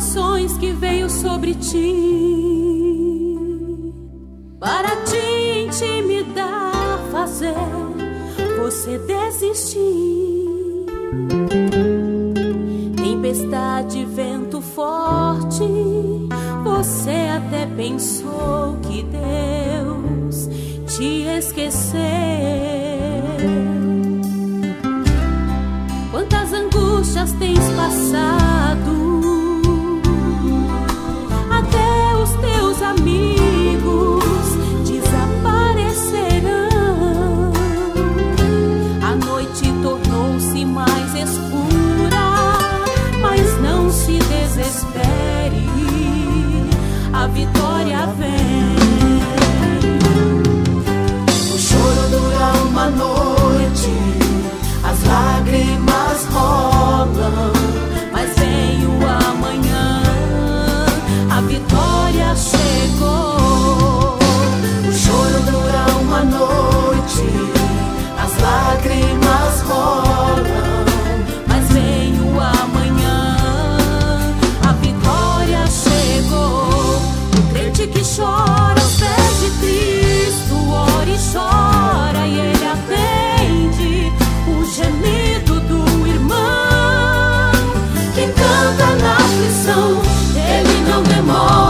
tribulações que veio sobre ti, para te intimidar, fazer você desistir. Tempestade, vento forte, você até pensou que Deus te esqueceu. Quantas angústias tens passado, até os teus amigos desaparecerão. A noite tornou-se mais escura, mas não se desespere, a vitória vem. O choro dura uma noite, as lágrimas rolam, mas vem o amanhã, a vitória chegou. o choro dura uma noite, as lágrimas rolam, Mas vem o amanhã, a vitória chegou. O crente que chora aos pés de Cristo, ora e chora e Ele atende o gemido do irmão que canta na aflição, ele não demora.